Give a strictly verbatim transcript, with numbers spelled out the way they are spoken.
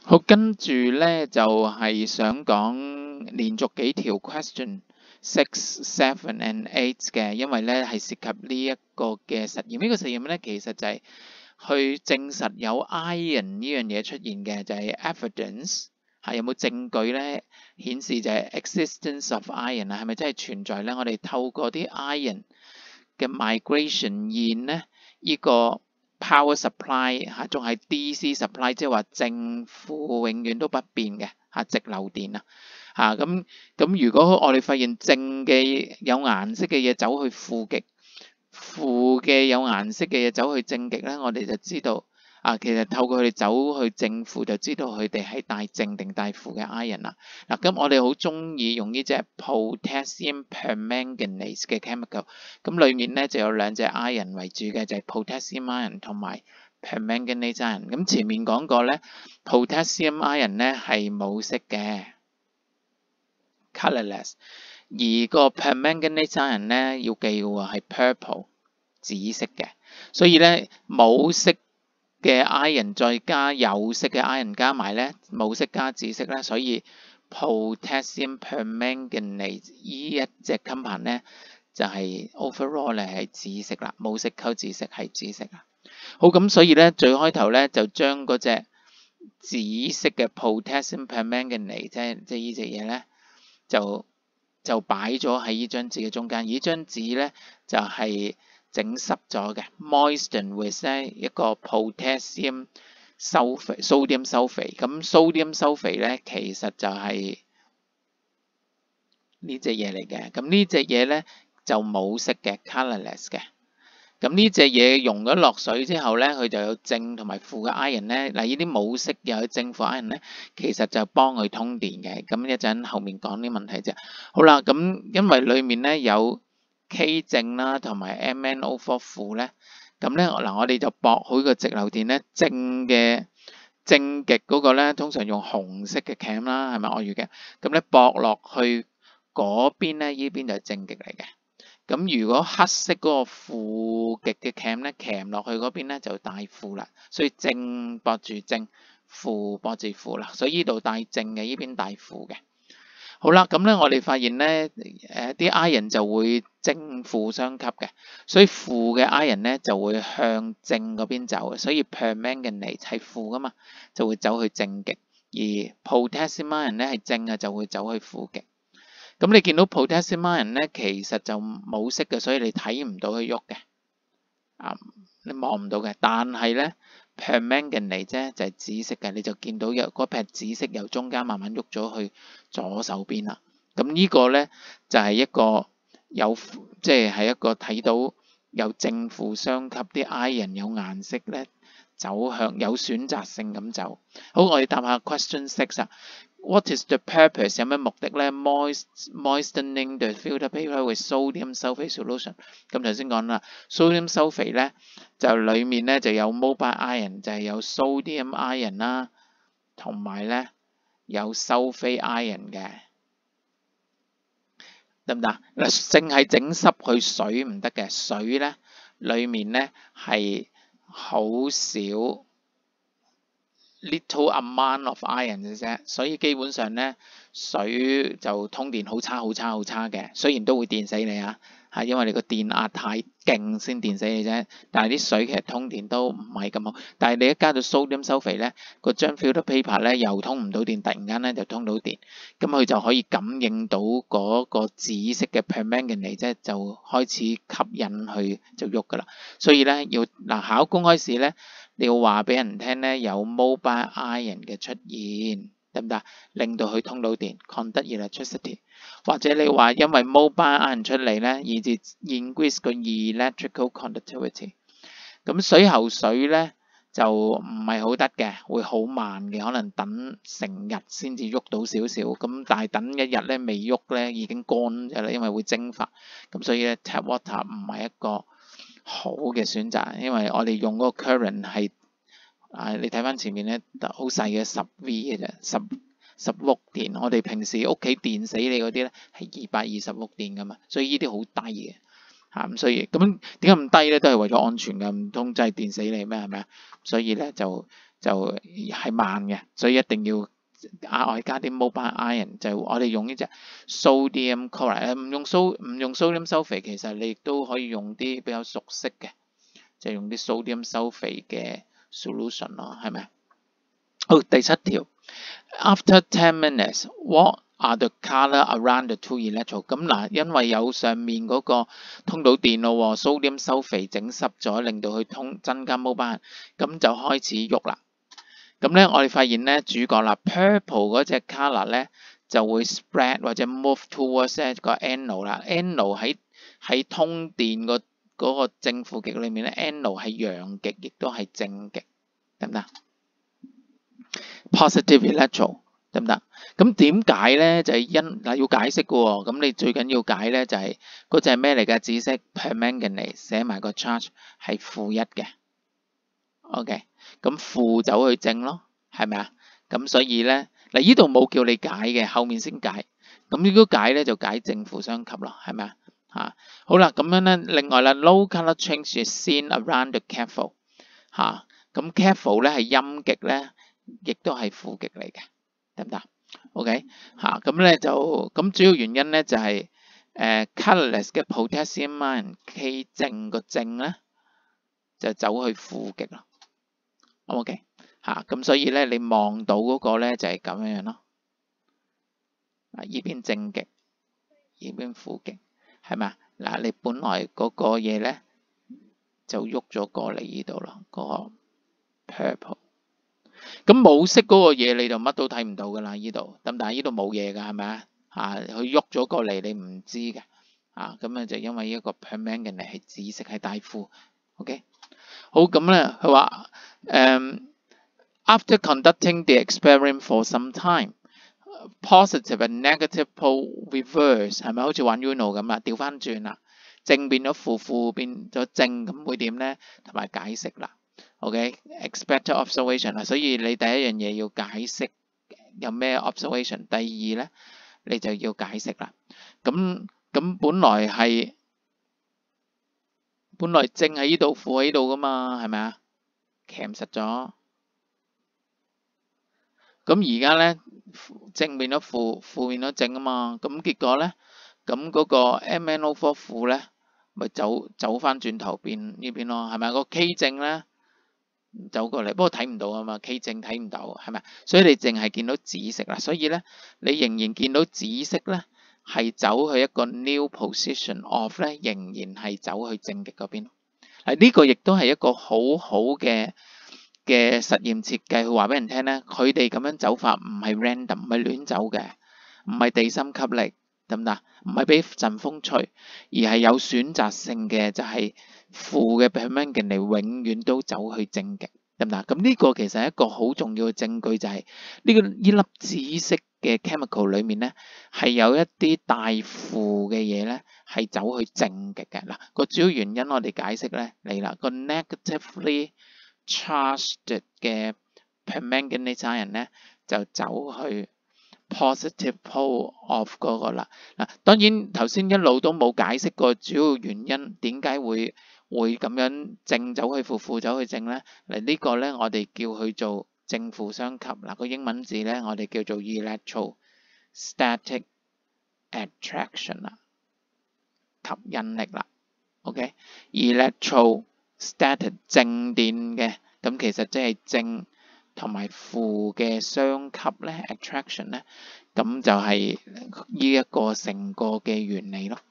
好，跟住咧就係、是、想講連續幾條 question six, seven and eight 嘅，因為咧係涉及呢一個嘅實驗。呢、這個實驗咧其實就係去證實有 iron 呢樣嘢出現嘅，就係、是、evidence 係有冇證據咧顯示就係 existence of iron 啊，係咪真係存在咧？我哋透過啲 iron 嘅 migration 現咧，呢、這個 power supply 嚇，仲係 D C supply， 即係話正負永遠都不變嘅嚇，直流電啊嚇。咁咁如果我哋發現正嘅有顏色嘅嘢走去負極，負嘅有顏色嘅嘢走去正極咧，我哋就知道啊，其實透過佢哋走去正負就知道佢哋係帶正定帶負嘅 iron 啦。嗱，咁我哋好中意用呢隻 potassium permanganate 嘅 chemical， 咁裡面咧就有兩隻 iron 為主嘅，就係 potassium iron 同埋 permanganate iron。咁前面講過咧 ，potassium iron 咧係冇色嘅 ，colourless， 而個 permanganate iron 咧要記嘅喎係 purple 紫色嘅，所以咧冇色嘅 iron 再加有色嘅 iron 加埋咧，冇色加紫色咧，所以 potassium permanganate 依一隻 compound 咧就係、是、overall 咧係紫色啦，冇色溝紫色係紫色啦。好，咁所以咧最開頭咧就將嗰隻紫色嘅 potassium permanganate 即係即係依隻嘢咧就就擺咗喺依張紙嘅中間，而張紙咧就係、是整濕咗嘅 ，moisten with 咧一個 potassium sulfate、sodium sulfate。咁 sodium sulfate 咧其實就係呢隻嘢嚟嘅。咁呢隻嘢咧就冇色嘅 colourless 嘅。咁呢隻嘢溶咗落水之後咧，佢就有正同埋負嘅 ion 咧。嗱，呢啲冇色又有正負 ion 咧，其實就幫佢通電嘅。咁一陣後面講啲問題啫。好啦，咁因為裡面咧有K 正啦，同埋 M n O 四負咧，咁咧嗱，我哋就駁好個直流電咧，正嘅正極嗰個咧，通常用紅色嘅 cam 啦，係咪愛月嘅？咁咧駁落去嗰邊咧，呢邊就係正極嚟嘅。咁如果黑色嗰個負極嘅 cam 咧，鉗落去嗰邊咧就帶負啦，所以正駁住正，負駁住負啦，所以呢度帶正嘅，呢邊帶負嘅。好啦，咁咧我哋發現咧，誒啲 ion 就會正負相吸嘅，所以負嘅 ion 咧就會向正嗰邊走嘅，所以 permanganate 係負噶嘛，就會走去正極，而 potassium ion 咧係正嘅，就會走去負極。咁你見到 potassium ion 咧其實就冇色嘅，所以你睇唔到佢喐嘅，啊，你望唔到嘅，但係咧。permanganate 啫就係紫色嘅，你就見到有嗰撇紫色由中間慢慢喐咗去左手邊啦。咁呢個咧就係、是、一個有即係係一個睇到有正負相吸啲 ion 有顏色咧走向有選擇性咁走。好，我哋答下 question six 啊。What is the purpose？ 有咩目的咧 ？Moist moistening the filter paper with sodium sulfate solution。咁頭先講啦 ，sodium sulfate 咧就裡面咧就有 mobile ion， 就係有 sodium ion 啦，同埋咧有 sulfate ion 嘅，得唔得？嗱，淨係整濕佢水唔得嘅，水咧裡面咧係好少。little amount of iron 嘅啫，所以基本上咧水就通電好差好差好差嘅，雖然都會電死你啊，係因為你個電壓太勁先電死你啫。但係啲水其實通電都唔係咁好，但係你一加到 sodium sulfate 咧，個張 filter paper 咧又通唔到電，突然間咧就通到電，咁佢就可以感應到嗰個紫色嘅 permanganate 啫，就開始吸引佢就喐噶啦。所以咧要嗱考公開試咧。你要話俾人聽咧，有 mobile ion 嘅出現，得唔得？令到佢通到電 conduct electricity， 或者你話因為 mobile ion 出嚟咧，以至 increase 個 electrical conductivity。咁水喉水咧就唔係好得嘅，會好慢嘅，可能等成日先至喐到少少。咁但係等一日咧未喐咧已經乾咗啦，因為會蒸發。咁所以咧 tap water 唔係一個好嘅選擇，因為我哋用嗰個 current 係啊，你睇翻前面咧好細嘅十 V 嘅啫，十十伏電。我哋平時屋企電死你嗰啲咧係二百二十伏電噶嘛，所以呢啲好低嘅。 嚇咁所以咁點解咁低咧？都係為咗安全嘅，唔通真係電死你咩？係咪啊？所以咧就就係慢嘅，所以一定要額外加啲 mobile iron，就我哋用呢隻 sodium chloride，唔用 so 唔用 sodium sulfate，其實你亦都可以用啲比較熟悉嘅，就係用啲 sodium sulfate 嘅 solution 咯，係咪？好，第七條 ，after ten minutes what are the colour around the two electrode？ 咁嗱，因為有上面嗰個通導電咯 ，sodium sulfate 整濕咗，令到佢通增加 mobile， 咁就開始喐啦。咁咧，我哋發現咧主角啦 ，purple 嗰隻 colour 咧就會 spread 或者 move towards 個 anode 啦 ，anode 喺喺通電個嗰個正負極裏面咧 ，anode 係陽極，亦都係正極，得唔得 ？positive electrode 得唔得？咁點解咧？就係、是、因嗱要解釋嘅喎，咁你最緊要解咧就係嗰隻係咩嚟嘅？紫色 permanganate 寫埋個 charge 係負一嘅 ，OK。咁負走去正咯，係咪啊？咁所以咧，嗱呢度冇叫你解嘅，後面先解。咁如果解咧就解正負相吸咯，係咪啊？嚇，好啦，咁樣咧，另外啦 ，low colour change is seen around the cathode 嚇。咁 cathode 咧係陰極咧，亦都係負極嚟嘅，得唔得 ？OK 嚇，咁咧就咁主要原因咧就係、是、誒、呃、colourless 嘅 potassium ion K 正個正咧就走去負極咯。OK 嚇，咁所以咧，你望到嗰個咧就係咁樣樣咯。嗱，依邊正極，依邊負極，係咪啊？嗱，你本來嗰個嘢咧就喐咗過嚟依度咯，嗰個 purple。咁冇色嗰個嘢你就乜都睇唔到噶啦，依度，咁但係依度冇嘢噶，係咪啊？嚇，佢喐咗過嚟你唔知嘅，啊，咁啊就因為依一個 permanganate係紫色係大負 ，OK。好，咁咧佢話誒。After conducting the experiment for some time, positive and negative pole reverse 係咪好似玩 Uno 咁啊？調翻轉啦，正變咗負，負變咗正，咁會點咧？同埋解釋啦。OK，expected observation 啦，所以你第一樣嘢要解釋有咩 observation，第二咧你就要解釋啦。咁咁本來係本來正喺呢度，負喺度噶嘛，係咪啊？鉗實咗。咁而家咧正變咗負，負變咗正啊嘛，咁結果咧，咁嗰個 M n O 四 負咧，咪走走翻轉頭變呢邊咯，係咪？個 K 正咧走過嚟，不過睇唔到啊嘛 ，K 正睇唔到，係咪？所以你淨係見到紫色啦，所以咧你仍然見到紫色咧係走去一個 new position of 咧，仍然係走去正極嗰邊。嗱，呢個亦都係一個好好嘅嘅實驗設計，佢話俾人聽咧，佢哋咁樣走法唔係 random，唔係亂走嘅，唔係地心吸力，得唔得？唔係俾陣風吹，而係有選擇性嘅，就係負嘅 permanganate 永遠都走去正極，得唔得？咁呢個其實係一個好重要嘅證據，就係呢個呢粒紫色嘅 chemical 裡面咧，係有一啲大負嘅嘢咧，係走去正極嘅。嗱，個主要原因我哋解釋咧嚟啦，個 negatively charged 嘅 permanganate ion 咧就走去 positive pole of 嗰個啦。嗱，當然頭先一路都冇解釋過主要原因點解會會咁樣正走去負，負走去正咧。嚟呢個咧我哋叫佢做正負相吸。嗱，個英文字咧我哋叫做 electrostatic attraction 啦，吸引力啦。OK，electrostatic 正電嘅，咁其實即係正同埋負嘅相吸咧 ，attraction 咧，咁就係呢一個成個嘅原理咯。